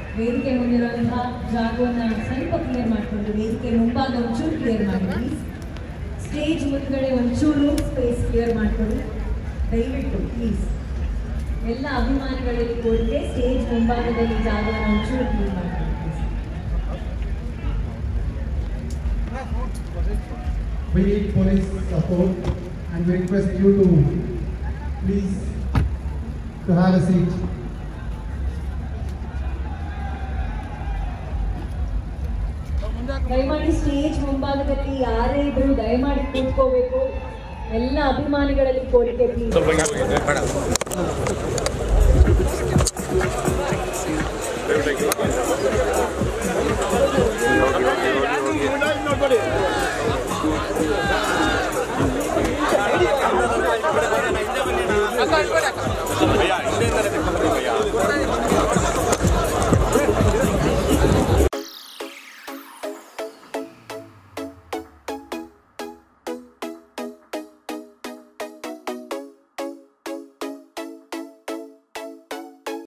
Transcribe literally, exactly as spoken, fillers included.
ವೇದಿಕೆ ಮುಂದಿರುವಂತಹ ಜಾಗವನ್ನು ಸ್ವಲ್ಪ ಕ್ಲಿಯರ್ ಮಾಡಿಕೊಂಡು ವೇದಿಕೆ ಮುಂಭಾಗ ಒಂಚೂರು ಕ್ಲಿಯರ್ ಮಾಡಿ ಪ್ಲೀಸ್. ಸ್ಟೇಜ್ ಮುಂದ್ಗಡೆ ಒಂಚೂರು ಸ್ಪೇಸ್ ಕ್ಲಿಯರ್ ಮಾಡಿಕೊಳ್ಳಿ ದಯವಿಟ್ಟು ಪ್ಲೀಸ್. ಎಲ್ಲ ಅಭಿಮಾನಿಗಳಲ್ಲಿ ಕೋರಿಕೆ ಸ್ಟೇಜ್ ಮುಂಭಾಗದಲ್ಲಿ ಜಾಗವನ್ನು ಒಂಚೂರು ಕ್ಲಿಯರ್ ಮಾಡಿಕೊಳ್ಳಿ please. We need police support and we request you to please to have a seat. ದಯಮಾಡಿ ಸ್ಟೇಜ್ ಮುಂಭಾಗದಲ್ಲಿ ಯಾರೇ ಇದ್ರು ದಯಮಾಡಿ ಕೂತ್ಕೋಬೇಕು. ಎಲ್ಲ ಅಭಿಮಾನಿಗಳಲ್ಲಿ ಕೋರಿಕೆ ಪ್ಲೀಸ್. भैया